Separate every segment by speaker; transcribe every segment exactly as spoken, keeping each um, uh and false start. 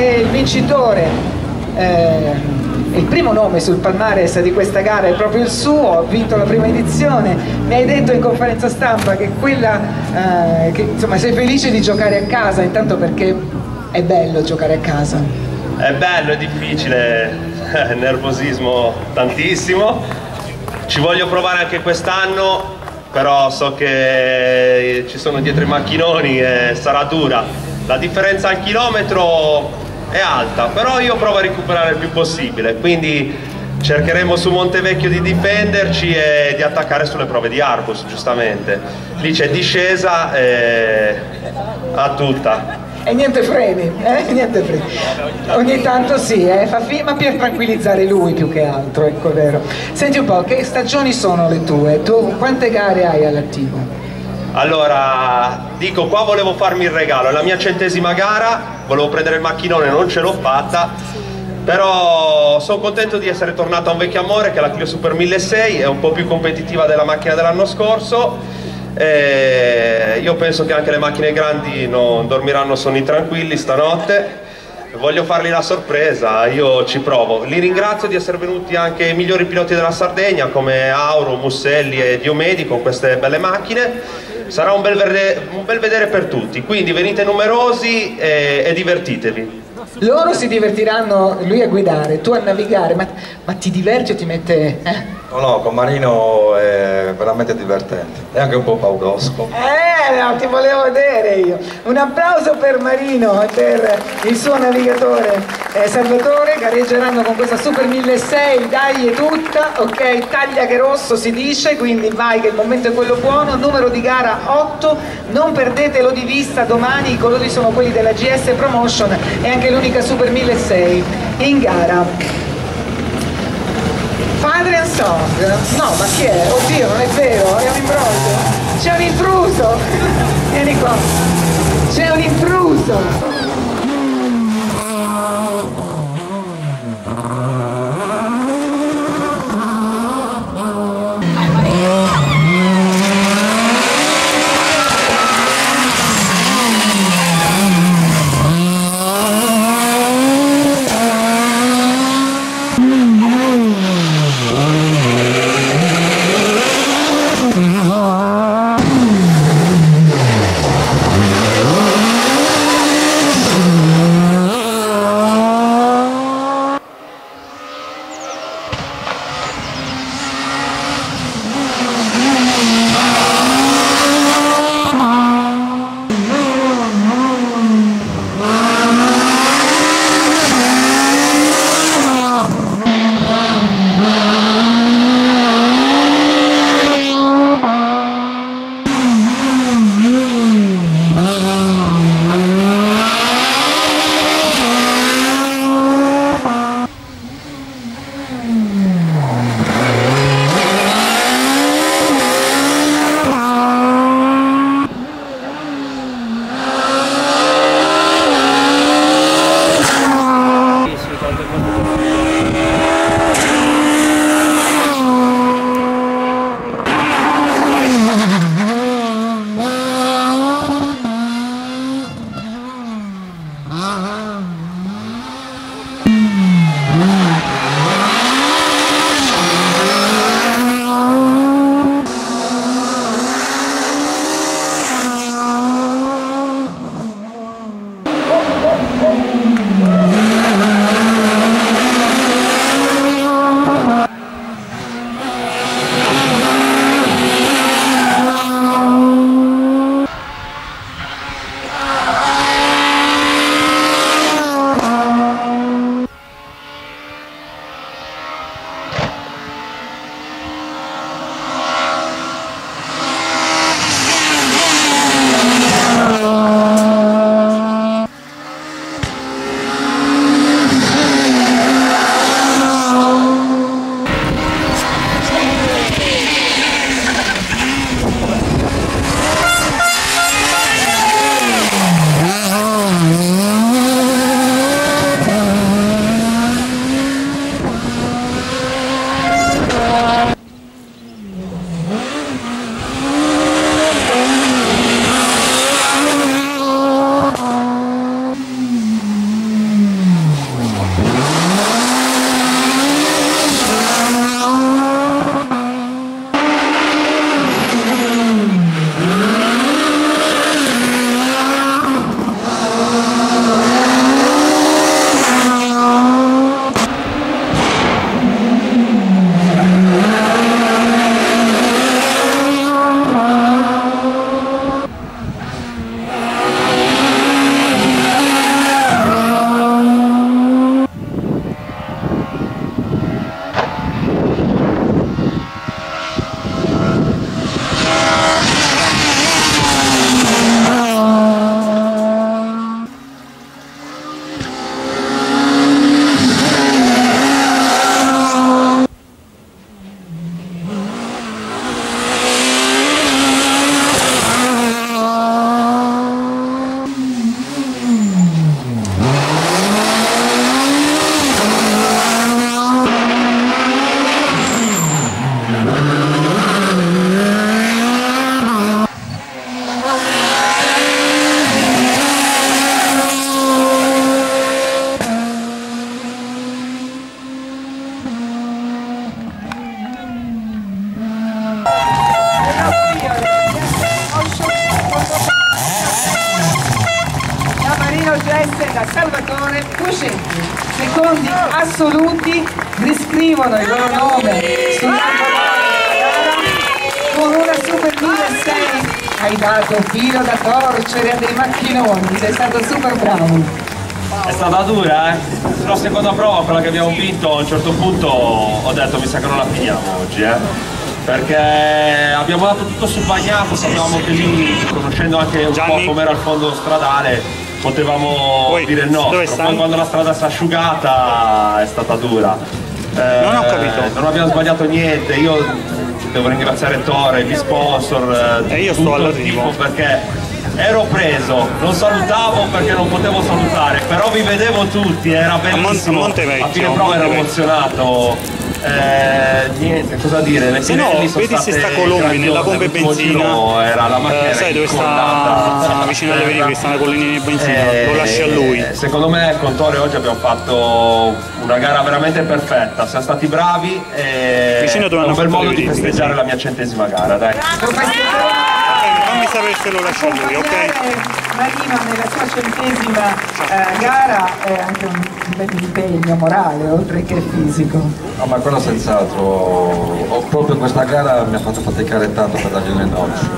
Speaker 1: il vincitore, eh, il primo nome sul palmares di questa gara è proprio il suo, ha vinto la prima edizione. Mi hai detto in conferenza stampa che quella, eh, che insomma sei felice di giocare a casa, intanto perché è bello giocare a casa.
Speaker 2: È bello, è difficile, nervosismo tantissimo, ci voglio provare anche quest'anno, però so che ci sono dietro i macchinoni e sarà dura. La differenza al chilometro è alta, però io provo a recuperare il più possibile, quindi cercheremo su Montevecchio di difenderci e di attaccare sulle prove di Arbus, giustamente. Lì c'è discesa e a tutta.
Speaker 1: E niente freni, eh? Niente freni. Ogni tanto sì, eh? Fa fi ma per tranquillizzare lui più che altro, ecco, vero. Senti un po', che stagioni sono le tue? Tu quante gare hai all'attivo?
Speaker 2: Allora, dico, qua volevo farmi il regalo, è la mia centesima gara, volevo prendere il macchinone, non ce l'ho fatta, però sono contento di essere tornato a un vecchio amore, che è la Clio Super milleseicento, è un po' più competitiva della macchina dell'anno scorso. E io penso che anche le macchine grandi non dormiranno sonni tranquilli stanotte. Voglio fargli la sorpresa, io ci provo. Li ringrazio di essere venuti anche i migliori piloti della Sardegna come Auro, Musselli e Diomedi con queste belle macchine. Sarà un bel, verde, un bel vedere per tutti, quindi venite numerosi e, e divertitevi.
Speaker 1: Loro si divertiranno, lui a guidare, tu a navigare, ma, ma ti diverti o ti mette... Eh?
Speaker 3: No, no, con Marino è veramente divertente, è anche un po' pauroso.
Speaker 1: Eh, no, ti volevo vedere io. Un applauso per Marino e per il suo navigatore eh, Salvatore. Gareggeranno con questa Super milleseicento, dai è tutta, ok, taglia che rosso si dice, quindi vai che il momento è quello buono. Numero di gara otto, non perdetelo di vista domani, i colori sono quelli della G S Promotion, è anche l'unica Super milleseicento in gara. Padre and Son, no ma chi è? Oddio, non è vero, è un imbroglio, c'è un intruso, vieni qua, c'è un intruso. due duecento secondi assoluti riscrivono il loro nome sull'angolo della gara con una Super milleseicento. Hai dato filo da torcere a dei macchinoni, sei stato super bravo.
Speaker 2: È stata dura, eh? La seconda prova, quella che abbiamo vinto, a un certo punto ho detto mi sa che non la finiamo oggi, eh? Perché abbiamo dato tutto sul bagnato, sapevamo che lì, conoscendo anche un
Speaker 4: Gianni.
Speaker 2: po' com'era il fondo stradale, potevamo
Speaker 4: Poi,
Speaker 2: dire il nostro. Poi quando la strada si è asciugata è stata dura. Eh,
Speaker 4: non ho capito.
Speaker 2: Non abbiamo sbagliato niente, io devo ringraziare Tore, gli sponsor,
Speaker 4: e io
Speaker 2: tutto
Speaker 4: sto
Speaker 2: il
Speaker 4: all'arrivo
Speaker 2: tipo, perché ero preso, non salutavo perché non potevo salutare, però vi vedevo tutti, era bellissimo.
Speaker 4: A Montevecchio,
Speaker 2: a fine prova ero emozionato. Eh, niente, cosa dire, le
Speaker 4: se no, vedi se sta Colombi nella pompa e benzina,
Speaker 2: giro, era la macchina
Speaker 4: eh, sai dove sta vicino alle veline, sta nella collina di benzina, eh, lo lasci a lui.
Speaker 2: Secondo me con Tore oggi abbiamo fatto una gara veramente perfetta, siamo stati bravi e è un bel modo di festeggiare la mia centesima gara, dai.
Speaker 4: Fammi sapere se lo lascio a lui, ok?
Speaker 1: Marino nella sua centesima eh, gara è anche un bel impegno morale oltre che fisico.
Speaker 3: No, ma quello senz'altro, ho proprio questa gara mi ha fatto faticare tanto per dargli le noci.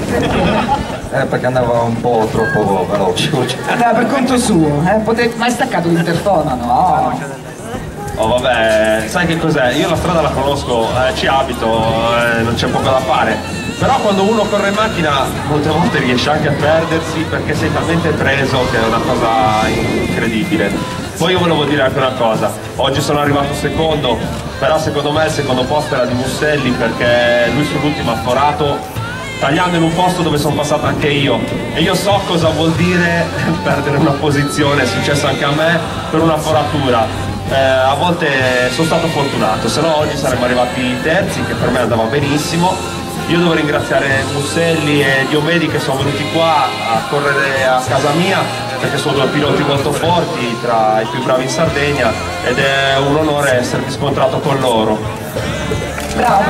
Speaker 3: Eh, perché andava un po' troppo veloce.
Speaker 1: Andava per conto suo, eh? Pote... ma hai staccato l'interfono, no?
Speaker 2: Oh vabbè, sai che cos'è? Io la strada la conosco, eh, ci abito, eh, non c'è poco da fare. Però quando uno corre in macchina molte volte riesce anche a perdersi perché sei talmente preso che è una cosa incredibile. Poi io volevo dire anche una cosa, oggi sono arrivato secondo, però secondo me il secondo posto era di Musselli perché lui sull'ultimo ha forato tagliando in un posto dove sono passato anche io e io so cosa vuol dire perdere una posizione, è successo anche a me per una foratura. Eh, a volte sono stato fortunato, se no oggi saremmo arrivati terzi, che per me andava benissimo. Io devo ringraziare Musselli e Diomedi che sono venuti qua a correre a casa mia perché sono due piloti molto forti, tra i più bravi in Sardegna, ed è un onore essermi scontrato con loro.
Speaker 1: Bravo,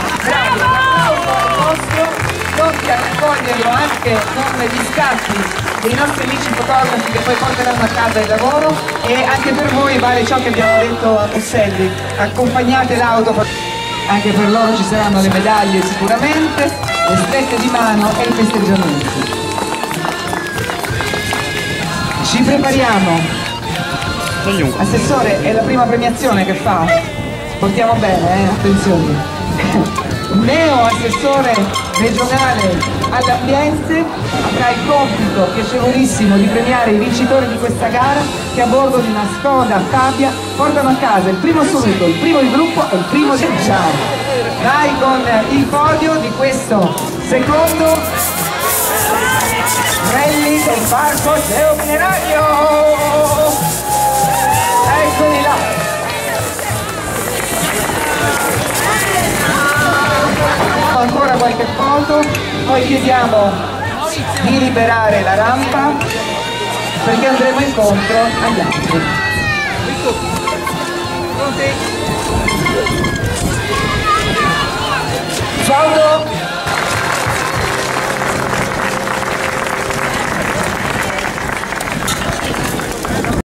Speaker 1: bravo, pronti a raccoglierlo anche con gli scatti dei nostri amici fotografi che poi porteranno a casa il lavoro, e anche per voi vale ciò che abbiamo detto a Musselli, accompagnate l'auto, anche per loro ci saranno le medaglie sicuramente, le strette di mano e i festeggiamenti. Ci prepariamo. Assessore, è la prima premiazione che fa, portiamo bene, eh? Attenzione. Neo assessore regionale all'ambiente avrà il compito piacevolissimo di premiare i vincitori di questa gara che a bordo di una Skoda Fabia portano a casa il primo assoluto, il primo di gruppo e il primo di Ciao. Vai con il podio di questo secondo rally del Parco Geominerario. Eccoli là. Ancora qualche foto, poi chiediamo di liberare la rampa perché andremo incontro agli altri.